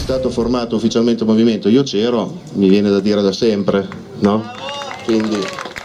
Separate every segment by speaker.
Speaker 1: stato formato ufficialmente il movimento, io c'ero, mi viene da dire da sempre, no? Quindi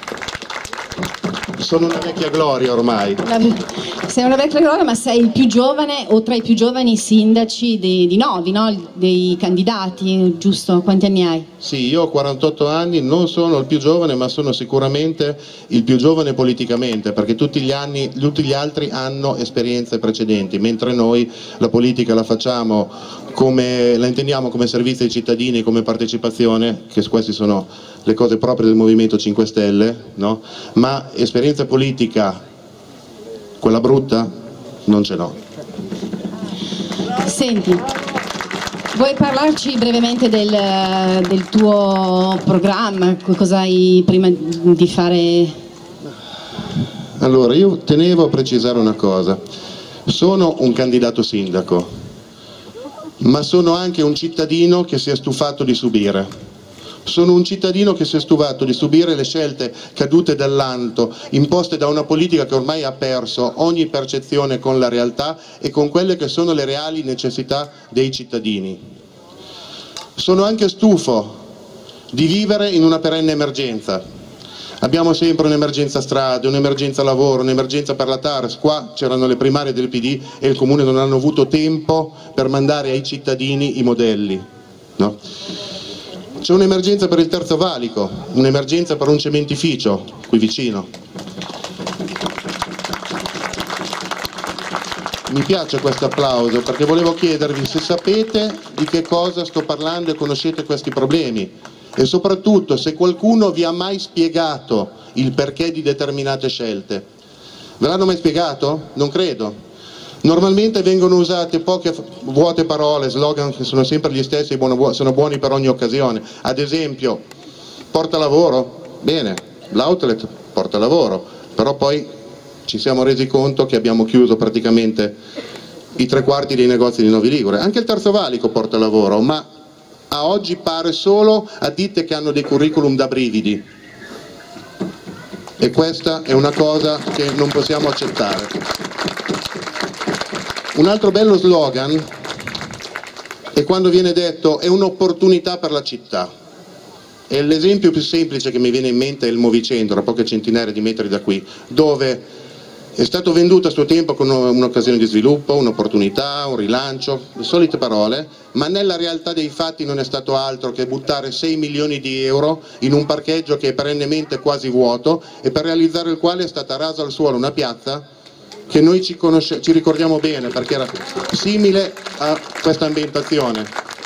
Speaker 1: sono una vecchia gloria ormai.
Speaker 2: Sei una vecchia gloria, ma sei il più giovane o tra i più giovani sindaci di Novi, no? Dei candidati, giusto? Quanti anni hai?
Speaker 1: Sì, io ho 48 anni, non sono il più giovane, ma sono sicuramente il più giovane politicamente, perché tutti gli altri hanno esperienze precedenti, mentre noi la politica la facciamo la intendiamo come servizio ai cittadini, come partecipazione, che queste sono le cose proprie del Movimento 5 Stelle, no? Ma esperienza politica, quella brutta, non ce l'ho.
Speaker 2: Senti, vuoi parlarci brevemente del tuo programma? Cosa hai prima di fare?
Speaker 1: Allora, io tenevo a precisare una cosa. Sono un candidato sindaco, ma sono anche un cittadino che si è stufato di subire. Sono un cittadino che si è stufato di subire le scelte cadute dall'alto, imposte da una politica che ormai ha perso ogni percezione con la realtà e con quelle che sono le reali necessità dei cittadini. Sono anche stufo di vivere in una perenne emergenza. Abbiamo sempre un'emergenza strade, un'emergenza lavoro, un'emergenza per la TARES. Qua c'erano le primarie del PD e il Comune non hanno avuto tempo per mandare ai cittadini i modelli, no? C'è un'emergenza per il Terzo Valico, un'emergenza per un cementificio qui vicino. Mi piace questo applauso perché volevo chiedervi se sapete di che cosa sto parlando e conoscete questi problemi e soprattutto se qualcuno vi ha mai spiegato il perché di determinate scelte. Ve l'hanno mai spiegato? Non credo. Normalmente vengono usate poche vuote parole, slogan che sono sempre gli stessi, sono buoni per ogni occasione. Ad esempio, porta lavoro? Bene, l'outlet porta lavoro, però poi ci siamo resi conto che abbiamo chiuso praticamente i 3/4 dei negozi di Novi Ligure. Anche il Terzo Valico porta lavoro, ma a oggi pare solo a ditte che hanno dei curriculum da brividi. E questa è una cosa che non possiamo accettare. Un altro bello slogan è quando viene detto è un'opportunità per la città. E l'esempio più semplice che mi viene in mente è il Movicentro, a poche centinaia di metri da qui, dove è stato venduto a suo tempo con un'occasione di sviluppo, un'opportunità, un rilancio, le solite parole, ma nella realtà dei fatti non è stato altro che buttare 6 milioni di euro in un parcheggio che è perennemente quasi vuoto e per realizzare il quale è stata rasa al suolo una piazza che noi ci ricordiamo bene perché era simile a questa ambientazione.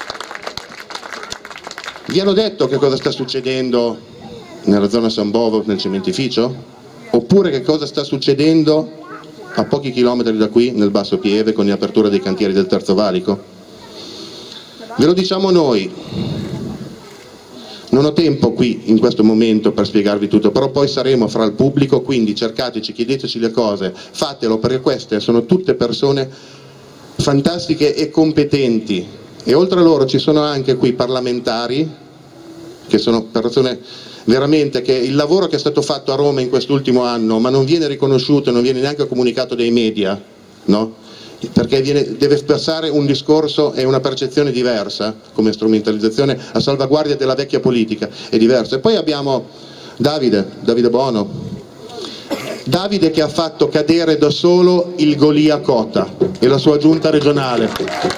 Speaker 1: Vi hanno detto che cosa sta succedendo nella zona San Bovo, nel cementificio? Oppure che cosa sta succedendo a pochi chilometri da qui, nel Basso Pieve, con l'apertura dei cantieri del Terzo Valico? Ve lo diciamo noi. Non ho tempo qui in questo momento per spiegarvi tutto, però poi saremo fra il pubblico, quindi cercateci, chiedeteci le cose, fatelo perché queste sono tutte persone fantastiche e competenti e oltre a loro ci sono anche qui parlamentari che sono persone veramente che il lavoro che è stato fatto a Roma in quest'ultimo anno ma non viene riconosciuto e non viene neanche comunicato dai media, no? Perché deve passare un discorso e una percezione diversa come strumentalizzazione a salvaguardia della vecchia politica, è diverso. E poi abbiamo Davide Bono, Davide che ha fatto cadere da solo il Golia Cota e la sua giunta regionale,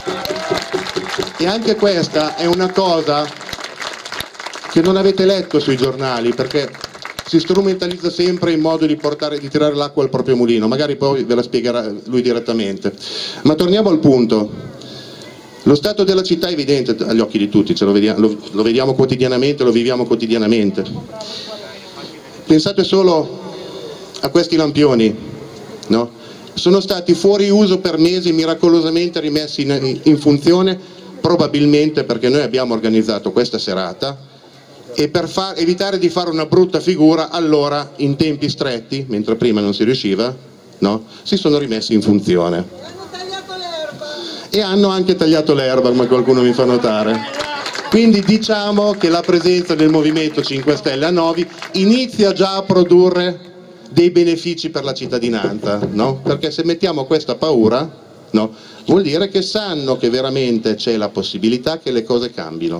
Speaker 1: e anche questa è una cosa che non avete letto sui giornali perché si strumentalizza sempre in modo di tirare l'acqua al proprio mulino, magari poi ve la spiegherà lui direttamente. Ma torniamo al punto. Lo stato della città è evidente agli occhi di tutti, lo vediamo quotidianamente, lo viviamo quotidianamente. Pensate solo a questi lampioni, no? Sono stati fuori uso per mesi, miracolosamente rimessi in funzione, probabilmente perché noi abbiamo organizzato questa serata e per evitare di fare una brutta figura, allora in tempi stretti, mentre prima non si riusciva, no? Si sono rimessi in funzione. E hanno anche tagliato l'erba, come qualcuno mi fa notare. Quindi diciamo che la presenza del Movimento 5 Stelle a Novi inizia già a produrre dei benefici per la cittadinanza, no? Perché se mettiamo questa paura, no? Vuol dire che sanno che veramente c'è la possibilità che le cose cambino.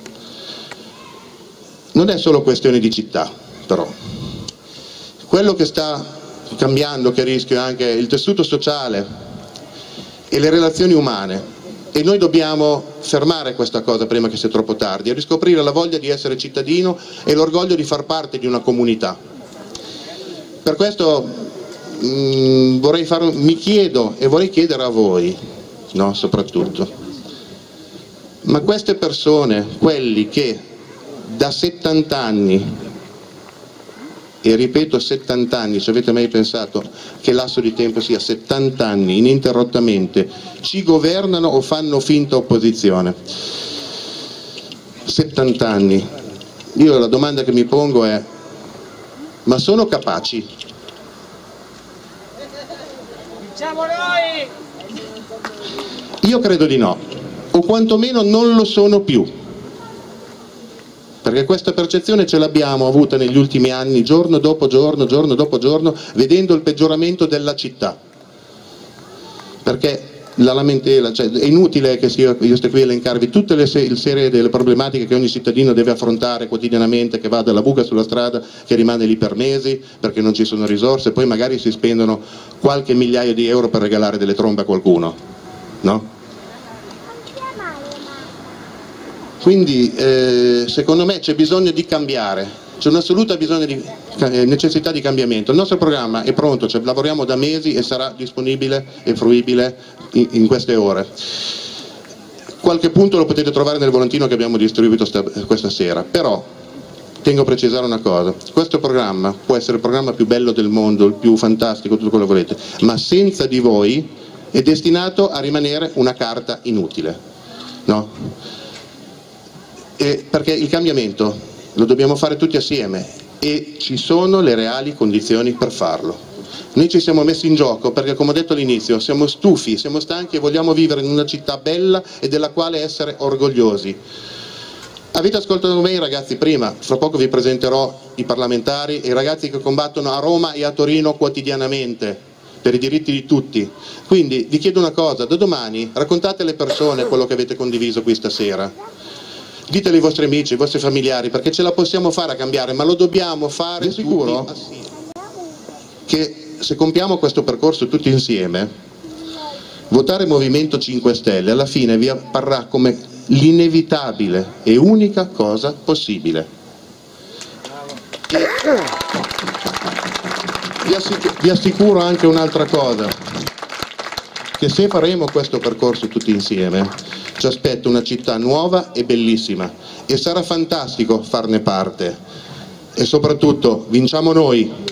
Speaker 1: Non è solo questione di città, però. Quello che sta cambiando, che rischia, è anche il tessuto sociale e le relazioni umane. E noi dobbiamo fermare questa cosa prima che sia troppo tardi e riscoprire la voglia di essere cittadino e l'orgoglio di far parte di una comunità. Per questo mi chiedo e vorrei chiedere a voi, no, soprattutto, ma queste persone, quelli che da 70 anni, e ripeto 70 anni, ci avete mai pensato che lasso di tempo sia 70 anni ininterrottamente, ci governano o fanno finta opposizione? 70 anni. Io la domanda che mi pongo è: ma sono capaci? Diciamo noi! Io credo di no, o quantomeno non lo sono più. Perché questa percezione ce l'abbiamo avuta negli ultimi anni, giorno dopo giorno, vedendo il peggioramento della città. Perché la lamentela, cioè, è inutile che io stia qui a elencarvi tutte le serie delle problematiche che ogni cittadino deve affrontare quotidianamente, che va dalla buca sulla strada, che rimane lì per mesi perché non ci sono risorse, poi magari si spendono qualche migliaio di euro per regalare delle trombe a qualcuno, no? Quindi secondo me c'è bisogno di cambiare, c'è un'assoluta necessità di cambiamento. Il nostro programma è pronto, cioè, lavoriamo da mesi e sarà disponibile e fruibile in queste ore. Qualche punto lo potete trovare nel volantino che abbiamo distribuito questa sera, però tengo a precisare una cosa: questo programma può essere il programma più bello del mondo, il più fantastico, tutto quello che volete, ma senza di voi è destinato a rimanere una carta inutile, no? Perché il cambiamento lo dobbiamo fare tutti assieme e ci sono le reali condizioni per farlo. Noi ci siamo messi in gioco perché, come ho detto all'inizio, siamo stufi, siamo stanchi e vogliamo vivere in una città bella e della quale essere orgogliosi. Avete ascoltato me i ragazzi prima, fra poco vi presenterò i parlamentari e i ragazzi che combattono a Roma e a Torino quotidianamente per i diritti di tutti. Quindi vi chiedo una cosa: da domani raccontate alle persone quello che avete condiviso qui stasera. Ditelo ai vostri amici, ai vostri familiari, perché ce la possiamo fare a cambiare, ma lo dobbiamo fare sicuro che se compiamo questo percorso tutti insieme, votare Movimento 5 Stelle alla fine vi apparrà come l'inevitabile e unica cosa possibile. Vi assicuro anche un'altra cosa, che se faremo questo percorso tutti insieme ci aspetta una città nuova e bellissima e sarà fantastico farne parte e soprattutto vinciamo noi.